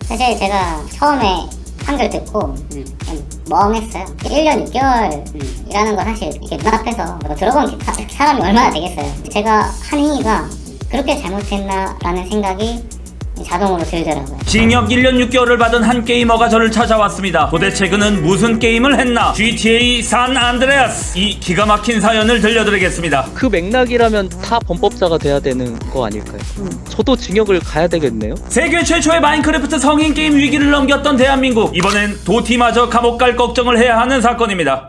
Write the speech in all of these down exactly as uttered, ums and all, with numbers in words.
사실 제가 처음에 한글 듣고 음. 멍했어요. 일 년 육 개월이라는 거 사실 이렇게 눈앞에서 뭐 들어본 사람이 얼마나 되겠어요. 제가 한 행위가 그렇게 잘못했나라는 생각이 자동으로 들더라고요. 징역 일 년 육 개월을 받은 한 게이머가 저를 찾아왔습니다. 도대체 그는 무슨 게임을 했나? 지티에이 산 안드레아스! 이 기가 막힌 사연을 들려드리겠습니다. 그 맥락이라면 다 범법자가 돼야 되는 거 아닐까요? 음. 저도 징역을 가야 되겠네요. 세계 최초의 마인크래프트 성인 게임 위기를 넘겼던 대한민국. 이번엔 도티마저 감옥 갈 걱정을 해야 하는 사건입니다.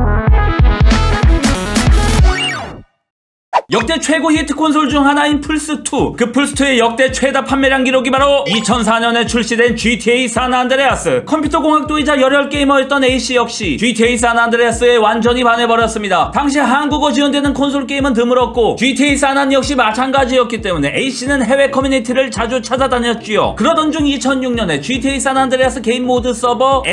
역대 최고 히트 콘솔 중 하나인 플스투. 그 플스투의 역대 최다 판매량 기록이 바로 이천사 년에 출시된 지티에이 산 안드레아스. 컴퓨터 공학도이자 열혈 게이머였던 A씨 역시 지티에이 산 안드레아스에 완전히 반해버렸습니다. 당시 한국어 지원되는 콘솔 게임은 드물었고 지티에이 산안 역시 마찬가지였기 때문에 A씨는 해외 커뮤니티를 자주 찾아다녔지요. 그러던 중 이천육 년에 지티에이 산 안드레아스 게임 모드 서버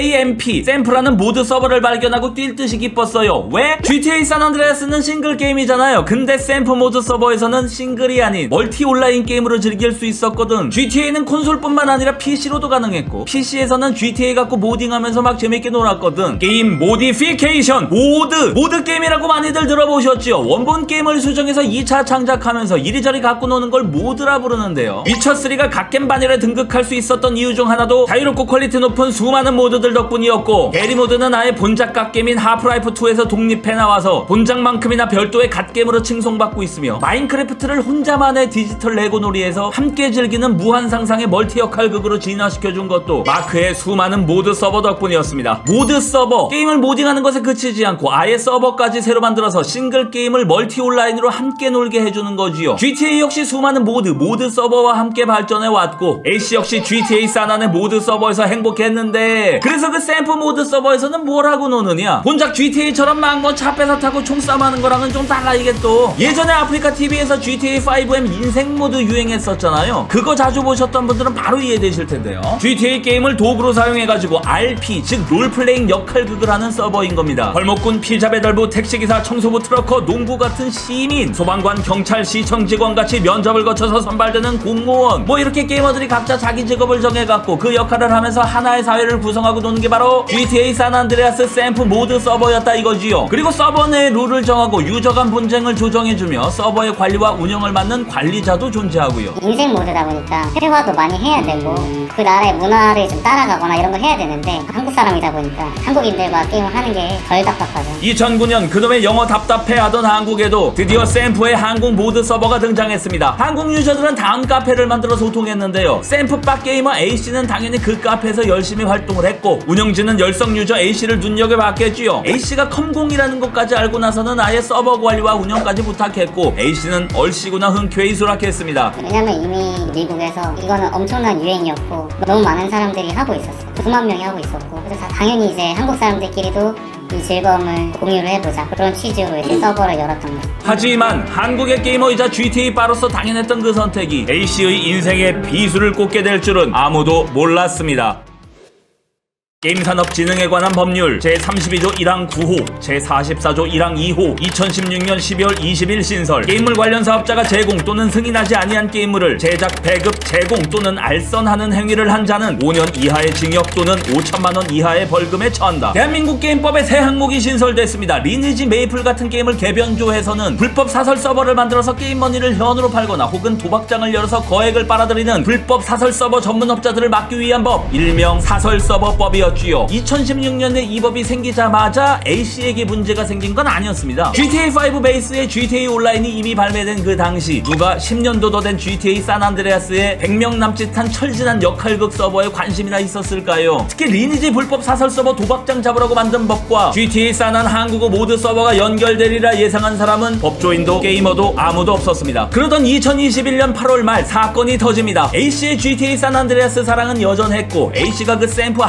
샘프 샘프라는 모드 서버를 발견하고 뛸 듯이 기뻤어요. 왜? 지티에이 산 안드레아스는 싱글 게임이잖아요. 근데 샘프 모드 서버에서는 싱글이 아닌 멀티 온라인 게임으로 즐길 수 있었거든. 지티에이는 콘솔뿐만 아니라 피씨로도 가능했고 피씨에서는 지티에이 갖고 모딩하면서 막 재밌게 놀았거든. 게임 모디피케이션, 모드 모드 게임이라고 많이들 들어보셨죠. 원본 게임을 수정해서 이 차 창작하면서 이리저리 갖고 노는 걸 모드라 부르는데요. 위쳐쓰리가 갓겜 바닐에 등극할 수 있었던 이유 중 하나도 자유롭고 퀄리티 높은 수많은 모드들 덕분이었고, 대리 모드는 아예 본작 갓겜인 하프라이프 투에서 독립해 나와서 본작만큼이나 별도의 갓겜으로 칭송받고 있으며, 마인크래프트를 혼자만의 디지털 레고 놀이에서 함께 즐기는 무한 상상의 멀티 역할극으로 진화시켜준 것도 마크의 수많은 모드 서버 덕분이었습니다. 모드 서버, 게임을 모딩하는 것에 그치지 않고 아예 서버까지 새로 만들어서 싱글 게임을 멀티 온라인으로 함께 놀게 해주는 거지요. 지티에이 역시 수많은 모드, 모드 서버와 함께 발전해왔고, A씨 역시 지티에이 산안의 모드 서버에서 행복했는데, 그래서 그 샘프 모드 서버에서는 뭘 하고 노느냐? 본작 지티에이처럼 막 뭐 차 뺏어 타고 총싸움하는 거랑은 좀 달라. 이게 또 예전에 아프리카티비에서 지티에이 파이브 엠 인생 모드 유행했었잖아요. 그거 자주 보셨던 분들은 바로 이해되실 텐데요. 지티에이 게임을 도구로 사용해가지고 알피, 즉 롤플레잉 역할극을 하는 서버인 겁니다. 벌목꾼, 피자 배달부, 택시기사, 청소부, 트러커, 농부 같은 시민, 소방관, 경찰, 시청 직원같이 면접을 거쳐서 선발되는 공무원, 뭐 이렇게 게이머들이 각자 자기 직업을 정해갖고 그 역할을 하면서 하나의 사회를 구성하고 노는 게 바로 지티에이 산안드레아스 샘프 모드 서버였다 이거지요. 그리고 서버 내의 룰을 정하고 유저 간 분쟁을 조정해주며 서버의 관리와 운영을 맡는 관리자도 존재하고요. 인생 모드다 보니까 회화도 많이 해야 되고 그 나라의 문화를 좀 따라가거나 이런 걸 해야 되는데, 한국 사람이다 보니까 한국인들과 게임을 하는 게 덜 답답하죠. 이천구 년 그놈의 영어 답답해 하던 한국에도 드디어 샘프의 한국 모드 서버가 등장했습니다. 한국 유저들은 다음 카페를 만들어 소통했는데요. 샘프박 게이머 A씨는 당연히 그 카페에서 열심히 활동을 했고, 운영진은 열성 유저 A씨를 눈여겨봤겠지요. A씨가 컴공이라는 것까지 알고 나서는 아예 서버 관리와 운영까지 부탁했고, A씨는 얼씨구나 흔쾌히 수락했습니다. 왜냐면 이미 미국에서 이거는 엄청난 유행이었고 너무 많은 사람들이 하고 있었어요. 수만 명이 하고 있었고, 그래서 당연히 이제 한국 사람들끼리도 이 즐거움을 공유를 해보자, 그런 취지로 이제 서버를 열었던 거예요. 하지만 한국의 게이머이자 지티에이 바로서 당연했던 그 선택이 A씨의 인생에 비수를 꽂게 될 줄은 아무도 몰랐습니다. 게임산업진흥에 관한 법률 제삼십이 조 일 항 구 호, 제사십사 조 일 항 이 호, 이천십육 년 십이월 이십일 신설. 게임물 관련 사업자가 제공 또는 승인하지 아니한 게임물을 제작, 배급, 제공 또는 알선하는 행위를 한 자는 오 년 이하의 징역 또는 오천만 원 이하의 벌금에 처한다. 대한민국 게임법에 새 항목이 신설됐습니다. 리니지 메이플 같은 게임을 개변조해서는 불법 사설 서버를 만들어서 게임머니를 현으로 팔거나 혹은 도박장을 열어서 거액을 빨아들이는 불법 사설 서버 전문업자들을 막기 위한 법, 일명 사설서버법이었죠. 이천십육 년에 이 법이 생기자마자 A씨에게 문제가 생긴 건 아니었습니다. 지티에이 파이브 베이스의 지티에이 온라인이 이미 발매된 그 당시, 누가 십 년도 더 된 지티에이 산안드레아스의 백 명 남짓한 철진한 역할극 서버에 관심이나 있었을까요? 특히 리니지 불법 사설 서버 도박장 잡으라고 만든 법과 지티에이 산안 한국어 모드 서버가 연결되리라 예상한 사람은 법조인도 게이머도 아무도 없었습니다. 그러던 이천이십일 년 팔월 말 사건이 터집니다. A씨의 지티에이 산안드레아스 사랑은 여전했고, A씨가 그 샘프 한국어 모드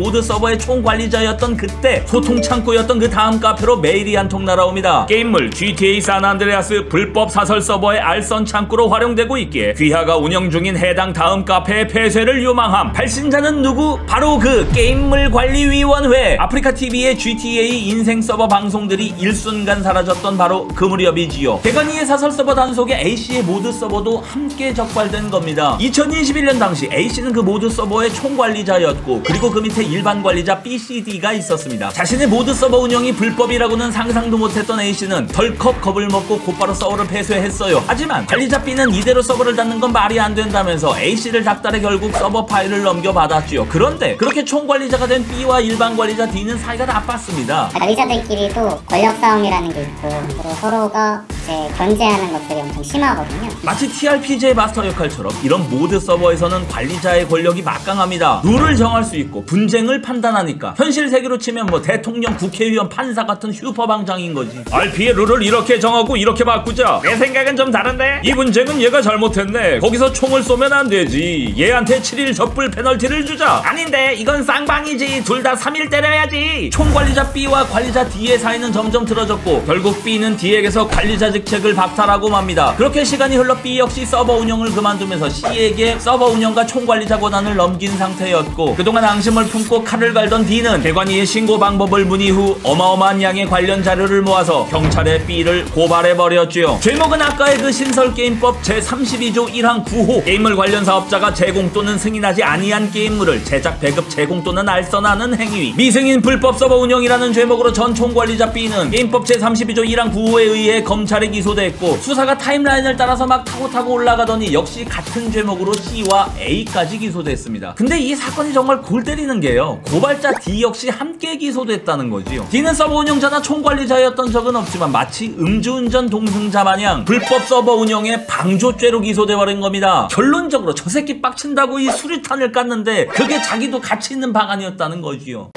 모드 서버의 총관리자였던 그때 소통 창구였던 그 다음 카페로 메일이 한 통 날아옵니다. 게임물 지티에이 산안드레아스 불법 사설 서버의 알선 창구로 활용되고 있기에 귀하가 운영 중인 해당 다음 카페의 폐쇄를 요망함. 발신자는 누구? 바로 그 게임물 관리위원회. 아프리카티비의 지티에이 인생 서버 방송들이 일순간 사라졌던 바로 그 무렵이지요. 대관이의 사설 서버 단속에 에이씨의 모드 서버도 함께 적발된 겁니다. 이천이십일 년 당시 에이씨는 그 모드 서버의 총관리자였고, 그리고 그 밑에 일반 관리자 비씨디가 있었습니다. 자신의 모드 서버 운영이 불법이라고는 상상도 못했던 에이씨는 덜컥 겁을 먹고 곧바로 서버를 폐쇄했어요. 하지만 관리자 B는 이대로 서버를 닫는 건 말이 안 된다면서 에이씨를 닥달해 결국 서버 파일을 넘겨받았지요. 그런데 그렇게 총관리자가 된 B와 일반 관리자 D는 사이가 나빴습니다. 관리자들끼리도 권력 싸움이라는 게 있고, 그리고 서로가 이제 견제하는 것들이 엄청 심하거든요. 마치 티알피지의 마스터 역할처럼 이런 모드 서버에서는 관리자의 권력이 막강합니다. 룰을 정할 수 있고 분쟁을 판단하니까 현실 세계로 치면 뭐 대통령, 국회의원, 판사 같은 슈퍼방장인 거지. 알피의 룰을 이렇게 정하고 이렇게 바꾸자. 내 생각은 좀 다른데? 이 분쟁은 얘가 잘못했네. 거기서 총을 쏘면 안 되지. 얘한테 칠 일 적불 페널티를 주자. 아닌데 이건 쌍방이지. 둘 다 삼 일 때려야지. 총관리자 B와 관리자 D의 사이는 점점 틀어졌고, 결국 B는 D에게서 관리자 직책을 박탈하고 맙니다. 그렇게 시간이 흘러 B 역시 서버 운영을 그만두면서 C에게 서버 운영과 총관리자 권한을 넘긴 상태였고, 그동안 앙심을 품고 칼을 갈던 D는 대관이의 신고 방법을 문의 후 어마어마한 양의 관련 자료를 모아서 경찰에 B를 고발해버렸지요. 제목은 아까의 그 신설게임법 제삼십이 조 일 항 구 호 게임물 관련 사업자가 제공 또는 승인하지 아니한 게임물을 제작, 배급, 제공 또는 알선하는 행위, 미승인 불법 서버 운영이라는 제목으로 전 총관리자 B는 게임법 제삼십이 조 일 항 구 호에 의해 검찰에 기소됐고, 수사가 타임라인을 따라서 막 타고 타고 올라가더니 역시 같은 제목으로 C와 A까지 기소됐습니다. 근데 이 사건이 정말 골 때리는 게요, 고발자 D 역시 함께 기소됐다는 거지요. D는 서버 운영자나 총관리자였던 적은 없지만 마치 음주운전 동승자 마냥 불법 서버 운영에 방조죄로 기소돼버린 겁니다. 결론적으로 저 새끼 빡친다고 이 수류탄을 깠는데 그게 자기도 같이 있는 방안이었다는 거지요.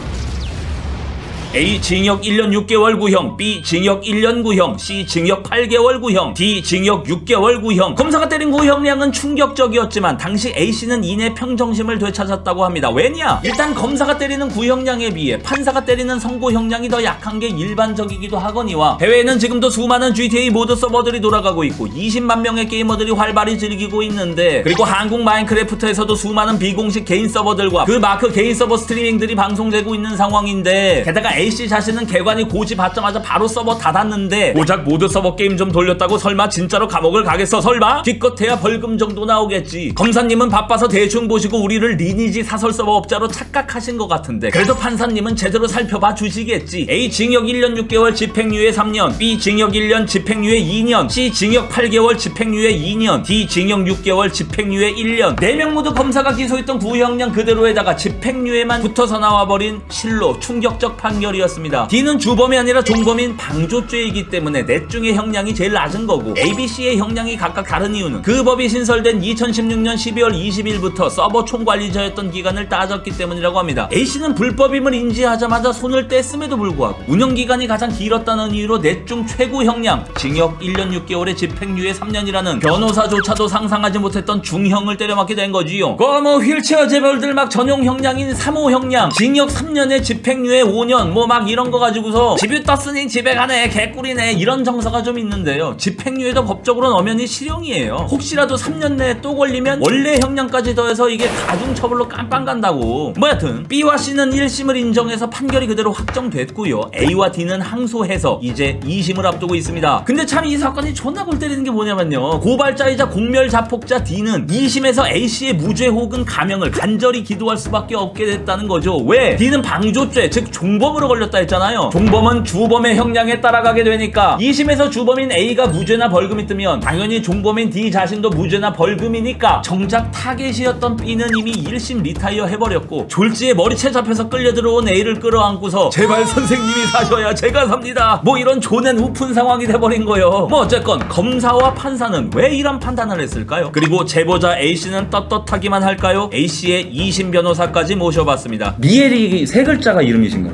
A 징역 일 년 육 개월 구형, B 징역 일 년 구형, C 징역 팔 개월 구형, D 징역 육 개월 구형. 검사가 때린 구형량은 충격적이었지만 당시 A씨는 이내 평정심을 되찾았다고 합니다. 왜냐? 일단 검사가 때리는 구형량에 비해 판사가 때리는 선고형량이 더 약한 게 일반적이기도 하거니와, 해외에는 지금도 수많은 지티에이 모드 서버들이 돌아가고 있고 이십만 명의 게이머들이 활발히 즐기고 있는데, 그리고 한국 마인크래프트에서도 수많은 비공식 개인 서버들과 그 마크 개인 서버 스트리밍들이 방송되고 있는 상황인데, 게다가 A씨 자신은 개관이 고지 받자마자 바로 서버 닫았는데 고작 모드 서버 게임 좀 돌렸다고 설마 진짜로 감옥을 가겠어? 설마? 기껏해야 벌금 정도 나오겠지. 검사님은 바빠서 대충 보시고 우리를 리니지 사설 서버 업자로 착각하신 것 같은데, 그래도 판사님은 제대로 살펴봐 주시겠지. A 징역 일 년 육 개월 집행유예 삼 년, B 징역 일 년 집행유예 이 년, C 징역 팔 개월 집행유예 이 년, D 징역 육 개월 집행유예 일 년. 네 명 모두 검사가 기소했던 구형량 그대로에다가 집행유예만 붙어서 나와버린 실로 충격적 판결 이었습니다. D는 주범이 아니라 종범인 방조죄이기 때문에 넷 중에 형량이 제일 낮은 거고, A, B, C의 형량이 각각 다른 이유는 그 법이 신설된 이천십육 년 십이월 이십일부터 서버 총관리자였던 기간을 따졌기 때문이라고 합니다. A씨는 불법임을 인지하자마자 손을 뗐음에도 불구하고 운영기간이 가장 길었다는 이유로 넷 중 최고 형량 징역 일 년 육 개월에 집행유예 삼 년이라는 변호사조차도 상상하지 못했던 중형을 때려맞게 된 거지요. 그 뭐 휠체어 재벌들 막 전용 형량인 삼 호 형량 징역 삼 년에 집행유예 오 년 뭐 막 이런 거 가지고서 집이 떴으니 집에 가네, 개꿀이네, 이런 정서가 좀 있는데요. 집행유예도 법적으로는 엄연히 실형이에요. 혹시라도 삼 년 내에 또 걸리면 원래 형량까지 더해서 이게 가중처벌로 깜빵 간다고. 뭐 여튼 B와 C는 일 심을 인정해서 판결이 그대로 확정됐고요. A와 D는 항소해서 이제 이 심을 앞두고 있습니다. 근데 참 이 사건이 존나 골 때리는 게 뭐냐면요, 고발자이자 공멸 자폭자 D는 이 심에서 A씨의 무죄 혹은 감형을 간절히 기도할 수밖에 없게 됐다는 거죠. 왜? D는 방조죄, 즉 종범으로 걸렸다 했잖아요. 종범은 주범의 형량에 따라가게 되니까 이 심에서 주범인 A가 무죄나 벌금이 뜨면 당연히 종범인 D 자신도 무죄나 벌금이니까 정작 타겟이었던 B는 이미 일 심 리타이어 해버렸고, 졸지에 머리채 잡혀서 끌려 들어온 A를 끌어안고서 제발 선생님이 사셔야 제가 삽니다, 뭐 이런 존엔 우픈 상황이 돼버린 거예요. 뭐 어쨌건 검사와 판사는 왜 이런 판단을 했을까요? 그리고 제보자 A씨는 떳떳하기만 할까요? A씨의 이 심 변호사까지 모셔봤습니다. 미엘이 세 글자가 이름이신가요? 네,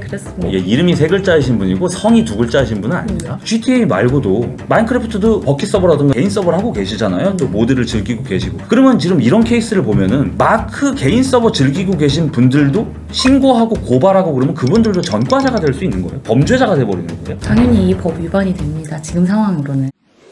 그랬습니다. 예, 이름이 세 글자이신 분이고 성이 두 글자이신 분은 아닙니다. 지티에이 말고도 마인크래프트도 버킷 서버라든가 개인 서버를 하고 계시잖아요. 또 모드를 즐기고 계시고. 그러면 지금 이런 케이스를 보면은 마크 개인 서버 즐기고 계신 분들도 신고하고 고발하고 그러면 그분들도 전과자가 될 수 있는 거예요. 범죄자가 돼버리는 거예요. 당연히 이 법 위반이 됩니다. 지금 상황으로는.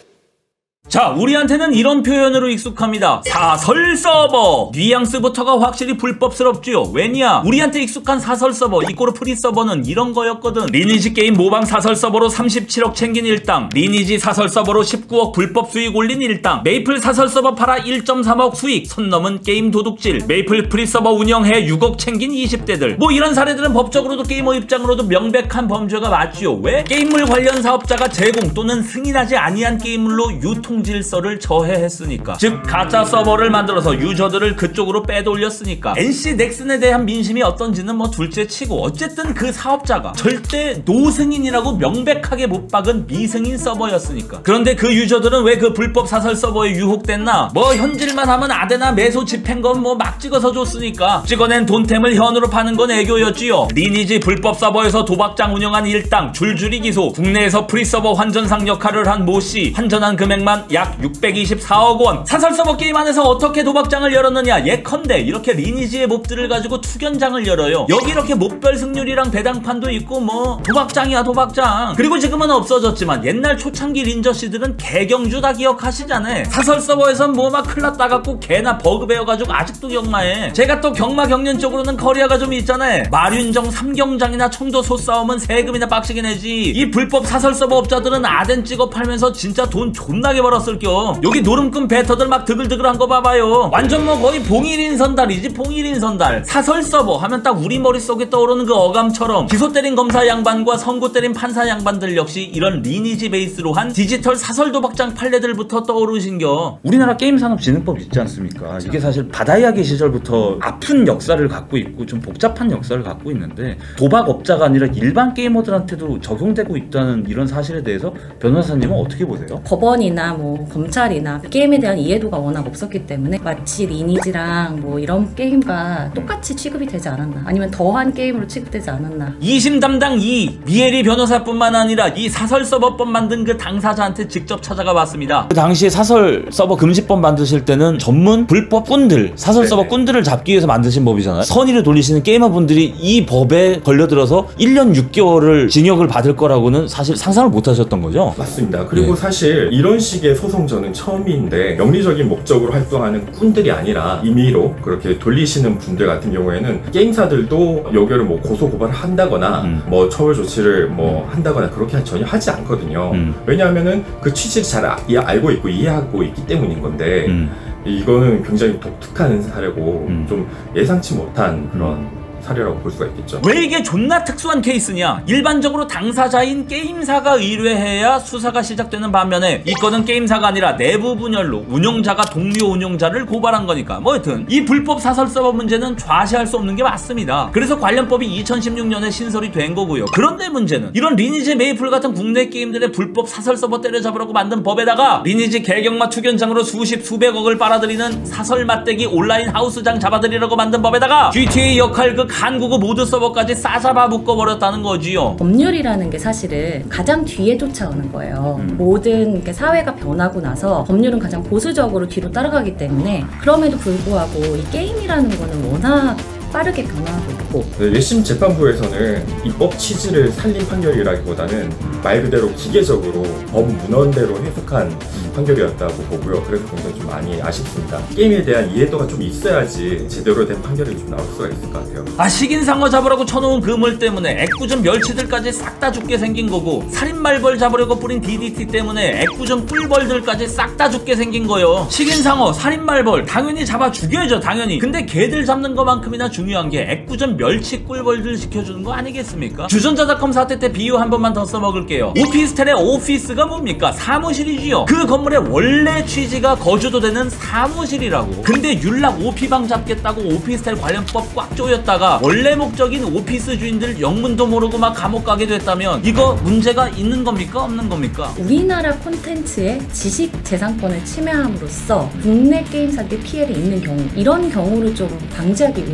자, 우리한테는 이런 표현으로 익숙합니다. 사설 서버. 뉘앙스부터가 확실히 불법스럽지요. 왜냐? 우리한테 익숙한 사설 서버, 이꼬르 프리 서버는 이런 거였거든. 리니지 게임 모방 사설 서버로 삼십칠억 챙긴 일당, 리니지 사설 서버로 십구억 불법 수익 올린 일당, 메이플 사설 서버 팔아 일 점 삼억 수익, 선 넘은 게임 도둑질, 메이플 프리 서버 운영해 육억 챙긴 이십 대들. 뭐 이런 사례들은 법적으로도 게이머 입장으로도 명백한 범죄가 맞지요. 왜? 게임물 관련 사업자가 제공 또는 승인하지 아니한 게임물로 유통 질서를 저해했으니까. 즉 가짜 서버를 만들어서 유저들을 그쪽으로 빼돌렸으니까. 엔씨 넥슨에 대한 민심이 어떤지는 뭐 둘째치고 어쨌든 그 사업자가 절대 노승인이라고 명백하게 못 박은 미승인 서버였으니까. 그런데 그 유저들은 왜 그 불법 사설 서버에 유혹됐나? 뭐 현질만 하면 아데나 매소 집행건 뭐 막 찍어서 줬으니까. 찍어낸 돈템을 현으로 파는 건 애교였지요. 리니지 불법 서버에서 도박장 운영한 일당 줄줄이 기소. 국내에서 프리서버 환전상 역할을 한 모씨, 환전한 금액만 약 육백이십사억 원. 사설 서버 게임 안에서 어떻게 도박장을 열었느냐? 예컨대 이렇게 리니지의 몹들을 가지고 투견장을 열어요. 여기 이렇게 몹별 승률이랑 배당판도 있고 뭐 도박장이야 도박장. 그리고 지금은 없어졌지만 옛날 초창기 린저씨들은 개경주 다 기억하시잖아요. 사설 서버에선 뭐 막 큰일 났다 갖고 개나 버그 배워가지고 아직도 경마해. 제가 또 경마 경륜 쪽으로는 커리어가 좀 있잖아요. 마륜정 삼경장이나 청도 소싸움은 세금이나 빡시게 내지. 이 불법 사설 서버 업자들은 아덴 찍어 팔면서 진짜 돈 존나게 벌었을겨. 여기 노름꾼 배터들 막 드글드글한 거 봐봐요. 완전 뭐 거의 봉일인 선달이지. 봉일인 선달. 사설 서버 하면 딱 우리 머릿속에 떠오르는 그 어감처럼 기소 때린 검사 양반과 선고 때린 판사 양반들 역시 이런 리니지 베이스로 한 디지털 사설 도박장 판례들부터 떠오르신겨. 우리나라 게임산업진흥법 있지 않습니까? 그렇죠. 이게 사실 바다이야기 시절부터 아픈 역사를 갖고 있고 좀 복잡한 역사를 갖고 있는데 도박업자가 아니라 일반 게이머들한테도 적용되고 있다는 이런 사실에 대해서 변호사님은 어떻게 보세요? 법원이나 뭐 검찰이나 게임에 대한 이해도가 워낙 없었기 때문에 마치 리니지랑 뭐 이런 게임과 똑같이 취급이 되지 않았나, 아니면 더한 게임으로 취급되지 않았나. 이심 담당 이 미에리 변호사뿐만 아니라 이 사설 서버법 만든 그 당사자한테 직접 찾아가 봤습니다. 그 당시에 사설 서버 금지법 만드실 때는 전문 불법 꾼들, 사설 네네. 서버 꾼들을 잡기 위해서 만드신 법이잖아요. 선의를 돌리시는 게이머분들이 이 법에 걸려들어서 일 년 육 개월을 징역을 받을 거라고는 사실 상상을 못 하셨던 거죠? 맞습니다. 그리고 네. 사실 이런 식의 소송전은 처음인데 영리적인 목적으로 활동하는 꾼들이 아니라 임의로 그렇게 돌리시는 분들 같은 경우에는 게임사들도 여기를 뭐 고소 고발을 한다거나 음. 뭐 처벌 조치를 뭐 한다거나 그렇게 전혀 하지 않거든요. 음. 왜냐하면은 그 취지를 잘 아, 알고 있고 이해하고 있기 때문인 건데 음. 이거는 굉장히 독특한 사례고 음. 좀 예상치 못한 그런 음. 사례라고 볼 수가 있겠죠. 왜 이게 존나 특수한 케이스냐? 일반적으로 당사자인 게임사가 의뢰해야 수사가 시작되는 반면에 이 건은 게임사가 아니라 내부 분열로 운영자가 동료 운영자를 고발한 거니까. 뭐 여튼 이 불법 사설 서버 문제는 좌시할 수 없는 게 맞습니다. 그래서 관련법이 이천십육 년에 신설이 된 거고요. 그런데 문제는 이런 리니지 메이플 같은 국내 게임들의 불법 사설 서버 때려잡으라고 만든 법에다가 리니지 개경마 투견장으로 수십 수백억을 빨아들이는 사설 맞대기 온라인 하우스장 잡아들이라고 만든 법에다가 지티에이 역할 그 한국어 모드 서버까지 싸잡아 묶어버렸다는 거지요. 법률이라는 게 사실은 가장 뒤에 쫓아오는 거예요. 음. 모든 게 사회가 변하고 나서 법률은 가장 보수적으로 뒤로 따라가기 때문에, 그럼에도 불구하고 이 게임이라는 거는 워낙 빠르게 변화하고 있고. 네, 일심 재판부에서는 입법 취지를 살린 판결이라기보다는 말 그대로 기계적으로 법 문헌대로 해석한 판결이었다고 보고요. 그래서 굉장히 좀 많이 아쉽습니다. 게임에 대한 이해도가 좀 있어야지 제대로 된 판결이 좀 나올 수가 있을 것 같아요. 아, 식인상어 잡으라고 쳐놓은 그물 때문에 애꿎은 멸치들까지 싹 다 죽게 생긴 거고, 살인말벌 잡으려고 뿌린 디디티 때문에 애꿎은 꿀벌들까지 싹 다 죽게 생긴 거요. 식인상어, 살인말벌 당연히 잡아 죽여야죠, 당연히. 근데 걔들 잡는 것만큼이나 중요한 게 애꿎은 멸치 꿀벌들 지켜주는 거 아니겠습니까? 주전자닷컴 사태 때 비유 한 번만 더 써먹을게요. 오피스텔의 오피스가 뭡니까? 사무실이지요. 그 건물의 원래 취지가 거주도 되는 사무실이라고. 근데 율락 오피방 잡겠다고 오피스텔 관련법 꽉 조였다가 원래 목적인 오피스 주인들 영문도 모르고 막 감옥 가게 됐다면 이거 문제가 있는 겁니까? 없는 겁니까? 우리나라 콘텐츠의 지식재산권을 침해함으로써 국내 게임사들의 피해를 입는 경우, 이런 경우를 좀 방지하기 위해서 만든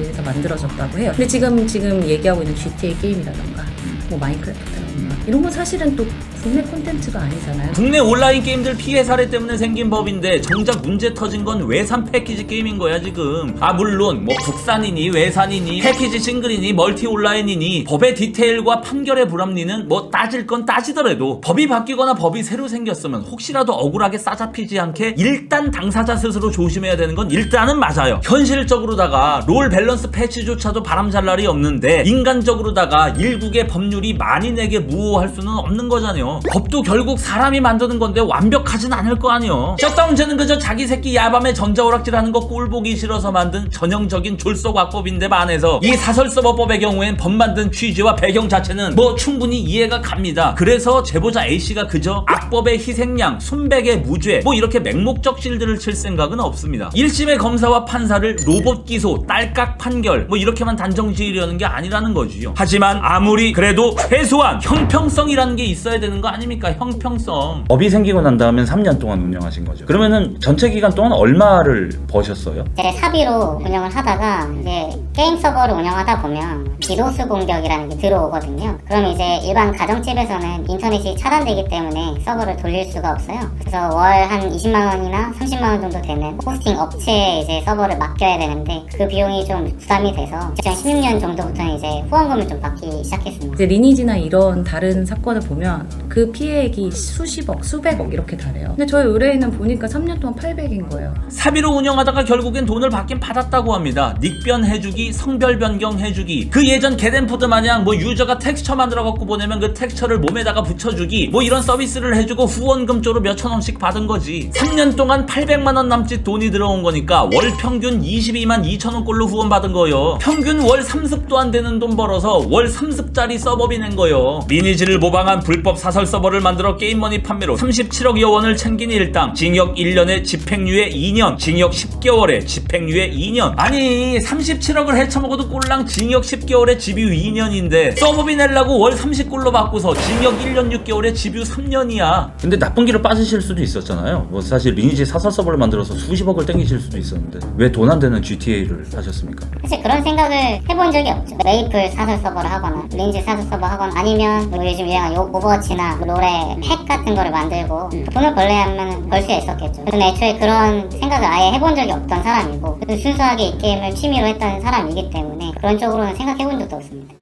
만들어졌다고 해요. 근데 지금 지금 얘기하고 있는 지티에이 게임이라던가 뭐 마인크래프트라던가 이런 건 사실은 또 국내 콘텐츠가 아니잖아요. 국내 온라인 게임들 피해 사례 때문에 생긴 법인데 정작 문제 터진 건 외산 패키지 게임인 거야 지금. 아 물론 뭐 국산이니 외산이니 패키지 싱글이니 멀티 온라인이니 법의 디테일과 판결의 불합리는 뭐 따질 건 따지더라도 법이 바뀌거나 법이 새로 생겼으면 혹시라도 억울하게 싸잡히지 않게 일단 당사자 스스로 조심해야 되는 건 일단은 맞아요. 현실적으로다가 롤 밸런스 패치조차도 바람잘 날이 없는데 인간적으로다가 일국의 법률이 만인에게 무호할 수는 없는 거잖아요. 법도 결국 사람이 만드는 건데 완벽하진 않을 거 아니요. 셧다운제는 그저 자기 새끼 야밤에 전자오락질하는 거 꼴보기 싫어서 만든 전형적인 졸속악법인데 반해서 이 사설서버법의 경우엔 법 만든 취지와 배경 자체는 뭐 충분히 이해가 갑니다. 그래서 제보자 A씨가 그저 악법의 희생양, 순백의 무죄 뭐 이렇게 맹목적 실드를 칠 생각은 없습니다. 일 심의 검사와 판사를 로봇 기소, 딸깍 판결 뭐 이렇게만 단정 지으려는 게 아니라는 거지요. 하지만 아무리 그래도 최소한 형평성이라는 게 있어야 되는 거 아닙니까? 형평성. 법이 생기고 난 다음엔 삼 년 동안 운영하신 거죠. 그러면은 전체 기간 동안 얼마를 버셨어요? 이제 사비로 운영을 하다가 이제 게임 서버를 운영하다 보면 디도스 공격이라는 게 들어오거든요. 그럼 이제 일반 가정집에서는 인터넷이 차단되기 때문에 서버를 돌릴 수가 없어요. 그래서 월 한 이십만 원이나 삼십만 원 정도 되는 호스팅 업체에 이제 서버를 맡겨야 되는데 그 비용이 좀 부담이 돼서 이천십육 년 정도부터는 이제 후원금을 좀 받기 시작했습니다. 이제 리니지나 이런 다른 사건을 보면 그 피해액이 수십억, 수백억 이렇게 달해요. 근데 저희 의뢰인은 보니까 삼 년 동안 팔백인 거예요. 사비로 운영하다가 결국엔 돈을 받긴 받았다고 합니다. 닉변 해주기, 성별 변경 해주기, 그 예전 겟앤푸드 마냥 뭐 유저가 텍스처 만들어갖고 보내면 그 텍스처를 몸에다가 붙여주기 뭐 이런 서비스를 해주고 후원금 쪽으로 몇천 원씩 받은 거지. 삼 년 동안 팔백만 원 남짓 돈이 들어온 거니까 월 평균 이십이만 이천 원 꼴로 후원 받은 거요. 평균 월 삼습도 안 되는 돈 벌어서 월 삼습짜리 서버비 낸 거요. 리니지를 모방한 불법 사설 서버를 만들어 게임머니 판매로 삼십칠억여 원을 챙긴 일당, 징역 일 년에 집행유예 이 년, 징역 십 개월에 집행유예 이 년. 아니 삼십칠억을 헤쳐먹어도 꼴랑 징역 십 개월에 집유 이 년인데 서버비 내려고 월 삼십 꼴로 받고서 징역 일 년 육 개월에 집유 삼 년이야. 근데 나쁜 길을 빠지실 수도 있었잖아요. 뭐 사실 리니지 사설 서버를 만들어서 수십억을 땡기실 수도 있었는데 왜 돈 안 되는 지티에이를 하셨습니까? 사실 그런 생각을 해본 적이 없죠. 메이플 사설 서버를 하거나 리니지 사설 서버 하거나 아니면 뭐 요즘 유행한 오버워치나 롤의 팩 같은 거를 만들고 돈을 벌려면 벌 수 있었겠죠. 저는 애초에 그런 생각을 아예 해본 적이 없던 사람이고 순수하게 이 게임을 취미로 했던 사람이기 때문에 그런 쪽으로는 생각해본 적도 없습니다.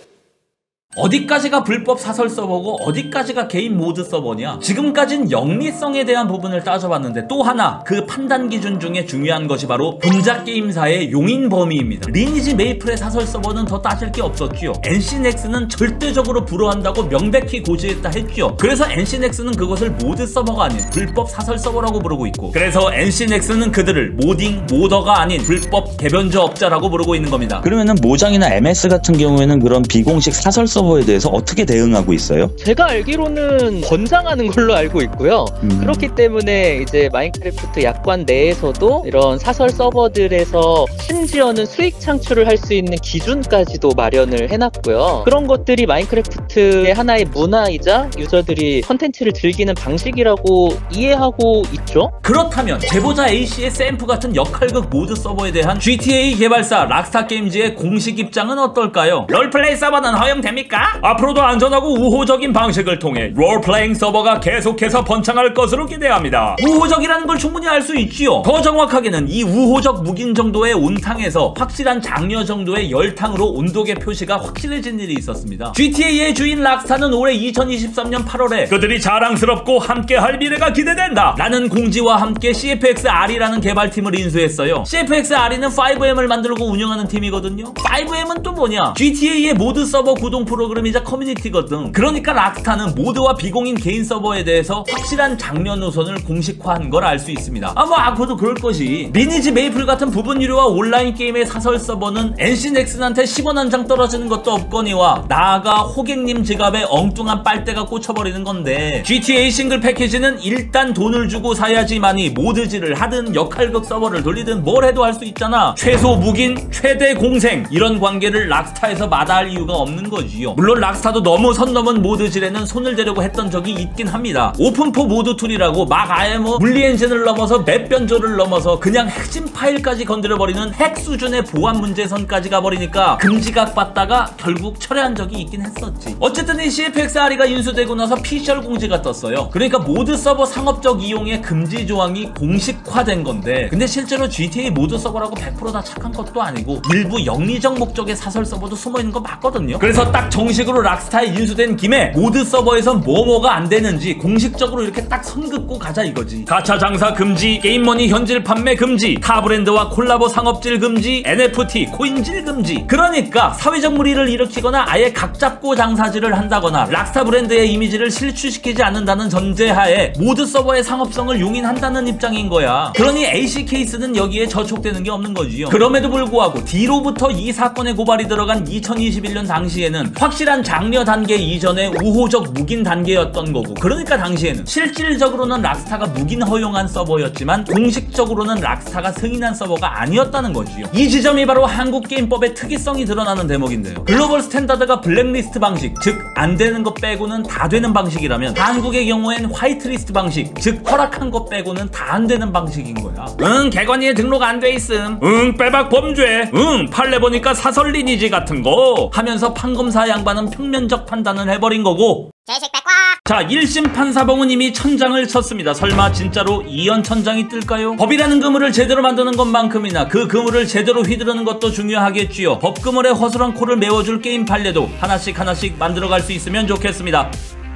어디까지가 불법 사설 서버고 어디까지가 개인 모드 서버냐? 지금까진 영리성에 대한 부분을 따져봤는데 또 하나 그 판단 기준 중에 중요한 것이 바로 분작 게임사의 용인 범위입니다. 리니지 메이플의 사설 서버는 더 따질 게 없었지요. 엔씨넥스는 절대적으로 불허한다고 명백히 고지했다 했죠. 그래서 엔씨넥스는 그것을 모드 서버가 아닌 불법 사설 서버라고 부르고 있고, 그래서 엔씨넥스는 그들을 모딩, 모더가 아닌 불법 개변조업자라고 부르고 있는 겁니다. 그러면은 모장이나 엠에스 같은 경우에는 그런 비공식 사설 서버 서버에 대해서 어떻게 대응하고 있어요? 제가 알기로는 권장하는 걸로 알고 있고요. 음. 그렇기 때문에 이제 마인크래프트 약관 내에서도 이런 사설 서버들에서 심지어는 수익 창출을 할 수 있는 기준까지도 마련을 해놨고요. 그런 것들이 마인크래프트의 하나의 문화이자 유저들이 컨텐츠를 즐기는 방식이라고 이해하고 있죠. 그렇다면 제보자 A씨의 샘프 같은 역할극 모드 서버에 대한 지티에이 개발사 락스타 게임즈의 공식 입장은 어떨까요? 롤플레이 서버는 허용됩니까? 앞으로도 안전하고 우호적인 방식을 통해 롤플레잉 서버가 계속해서 번창할 것으로 기대합니다. 우호적이라는 걸 충분히 알 수 있지요. 더 정확하게는 이 우호적 무긴 정도의 온탕에서 확실한 장려 정도의 열탕으로 온도계 표시가 확실해진 일이 있었습니다. 지티에이의 주인 락스타는 올해 이천이십삼 년 팔월에 그들이 자랑스럽고 함께할 미래가 기대된다 라는 공지와 함께 씨에프엑스알이라는 개발팀을 인수했어요. 씨에프엑스알이는 파이브엠을 만들고 운영하는 팀이거든요. 파이브엠은 또 뭐냐? 지티에이의 모드 서버 구동 프로그램이자 커뮤니티거든. 그러니까 락스타는 모드와 비공인 개인 서버에 대해서 확실한 장려 노선을 공식화한 걸 알 수 있습니다. 아 뭐 아무도 그럴 것이. 리니지 메이플 같은 부분 유료와 온라인 게임의 사설 서버는 엔씨넥슨한테 십 원 한 장 떨어지는 것도 없거니와 나아가 호객님 지갑에 엉뚱한 빨대가 꽂혀버리는 건데, 지티에이 싱글 패키지는 일단 돈을 주고 사야지만이 모드질을 하든 역할극 서버를 돌리든 뭘 해도 할 수 있잖아. 최소 묵인, 최대 공생 이런 관계를 락스타에서 마다할 이유가 없는 거지요. 거죠. 물론 락스타도 너무 선 넘은 모드질에는 손을 대려고 했던 적이 있긴 합니다. 오픈포 모드 툴이라고 막 아예 뭐 물리 엔진을 넘어서 맵 변조를 넘어서 그냥 핵심 파일까지 건드려버리는 핵 수준의 보안 문제선까지 가버리니까 금지각 받다가 결국 철회한 적이 있긴 했었지. 어쨌든 이 씨에프엑스알이가 인수되고 나서 피셜 공지가 떴어요. 그러니까 모드 서버 상업적 이용의 금지 조항이 공식화된 건데, 근데 실제로 지티에이 모드 서버라고 백 퍼센트 다 착한 것도 아니고 일부 영리적 목적의 사설 서버도 숨어있는 거 맞거든요. 그래서 딱 정식으로 락스타에 인수된 김에 모드 서버에선 뭐뭐가 안 되는지 공식적으로 이렇게 딱 선긋고 가자 이거지. 가챠 장사 금지, 게임머니 현질 판매 금지, 타 브랜드와 콜라보 상업질 금지, 엔에프티 코인질 금지. 그러니까 사회적 물의를 일으키거나 아예 각 잡고 장사질을 한다거나 락스타 브랜드의 이미지를 실추시키지 않는다는 전제하에 모드 서버의 상업성을 용인한다는 입장인 거야. 그러니 에이씨 케이스는 여기에 저촉되는 게 없는 거지요. 그럼에도 불구하고 뒤로부터 이 사건의 고발이 들어간 이천이십일 년 당시에는 확실한 장려 단계 이전에 우호적 묵인 단계였던 거고, 그러니까 당시에는 실질적으로는 락스타가 묵인 허용한 서버였지만 공식적으로는 락스타가 승인한 서버가 아니었다는 거지요. 이 지점이 바로 한국게임법의 특이성이 드러나는 대목인데요. 글로벌 스탠다드가 블랙리스트 방식, 즉 안되는 것 빼고는 다 되는 방식이라면 한국의 경우엔 화이트리스트 방식, 즉 허락한 것 빼고는 다 안되는 방식인 거야. 응, 개건이에 등록 안 돼 있음, 응, 빼박 범죄, 응, 판례 보니까 사설 리니지 같은 거 하면서 판검사 양반은 평면적 판단을 해버린 거고. 자, 일 심 판사봉은 이미 천장을 쳤습니다. 설마 진짜로 이연 천장이 뜰까요? 법이라는 그물을 제대로 만드는 것만큼이나 그 그물을 제대로 휘두르는 것도 중요하겠지요. 법 그물에 허술한 코를 메워줄 게임 판례도 하나씩 하나씩 만들어갈 수 있으면 좋겠습니다.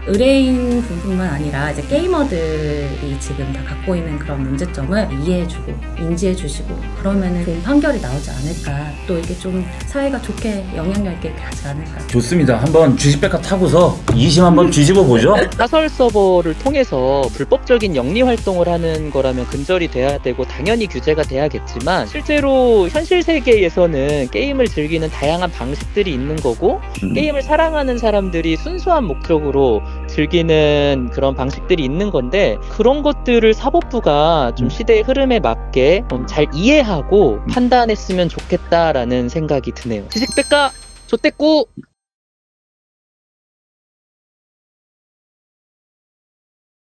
의뢰인 분뿐만 아니라 이제 게이머들이 지금 다 갖고 있는 그런 문제점을 이해해주고 인지해주시고 그러면은 좋은 판결이 나오지 않을까, 또 이게 좀 사회가 좋게 영향력 있게 가지 않을까. 좋습니다. 한번 주식백과 타고서 이 심 한번 뒤집어 보죠. 사설 서버를 통해서 불법적인 영리 활동을 하는 거라면 근절이 돼야 되고 당연히 규제가 돼야겠지만, 실제로 현실 세계에서는 게임을 즐기는 다양한 방식들이 있는 거고 음. 게임을 사랑하는 사람들이 순수한 목적으로 즐기는 그런 방식들이 있는 건데, 그런 것들을 사법부가 좀 시대의 흐름에 맞게 좀 잘 이해하고 판단했으면 좋겠다라는 생각이 드네요. 지식백과 조떼꾸